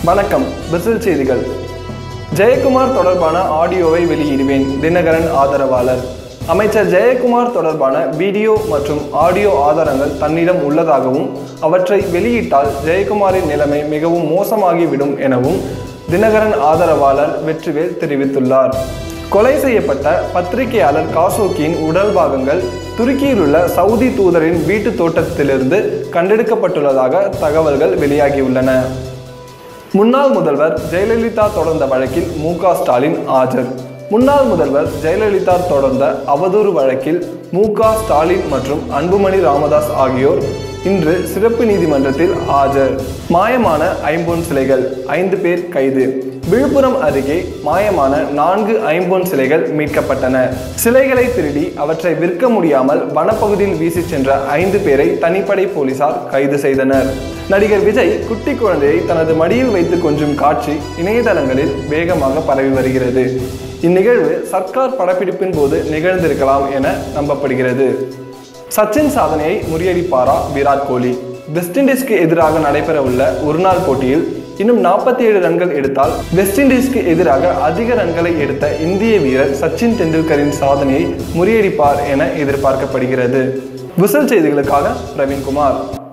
வணக்கம். பிசில் செய்திகள். ஜெயக்குமார் தொடர்பான ஆடியோவை வெளியிடுவேன். தினகரன் ஆதரவாளர். அமைச்சர் ஜெயக்குமார் தொடர்பான வீடியோ மற்றும் ஆடியோ ஆதாரங்கள் தன்னிடம் உள்ளதாகவும் அவற்றை வெளியிட்டால் ஜெயக்குமாரின் நிலைமை மிகவும் மோசமாகிவிடும் எனவும் தினகரன் ஆதரவாளர் வெற்றிவேல் தெரிவித்துள்ளார். கொலை செய்யப்பட்ட பத்திரிகையாளர் காஷோகியின் உடல் பாகங்கள் துருக்கியில் உள்ள சவுதி தூதரின் வீட்டு தோட்டத்திலிருந்து கண்டெடுக்கப்பட்டுள்ளதாக தகவல்கள் வெளியாகியுள்ளன. முன்னாள் முதல்வர் ஜெயலலிதா தொடர்ந்த வழக்கில் மு.க. ஸ்டாலின் ஆஜர். முன்னாள் முதல்வர் ஜெயலலிதா தொடர்ந்த அவதூறு வழக்கில் மு.க. ஸ்டாலின் மற்றும் அன்புமணி ராமதாஸ் ஆகியோர் இன்று சிறப்பு நீதிமன்றத்தில் ஆஜர். மாயமான ஐம்பொன் சிலைகள், 5 பேர் கைது. விழுப்புரம் அருகே மாயமான 4 ஐம்பொன் சிலைகள் மீட்கப்பட்டன. சிலைகளை திருடி அவற்றை விற்க முடியாமல் வனப்பகுதியில் வீசி சென்ற 5 பேரை தனிப்படை போலீசார் கைது செய்தனர். நடிகர் விஜய் குட்டி குழந்தையை தனது மடியில் வைத்து கொஞ்சும் காட்சி இணையதளங்களில் வேகமாக பரவி வருகிறது. இந்நிகழ்வு சர்க்கார் படப்பிடிப்பின் போது நிகழ்ந்திருக்கலாம் என நம்பப்படுகிறது. சச்சின் சாதனையை முறியடிப்பாரா விராட் கோலி? வெஸ்ட் இண்டீஸ்க்கு எதிராக நடைபெறவுள்ள ஒருநாள் போட்டியில் இன்னும் 47 ரன்கள் எடுத்தால் வெஸ்ட் இண்டீஸ்க்கு எதிராக அதிக ரன்களை எடுத்த இந்திய வீரர் சச்சின் டெண்டுல்கரின் சாதனையை முறியடிப்பார் என எதிர்பார்க்கப்படுகிறது. விசில் செய்திகளுக்காக பிரவீன்குமார்.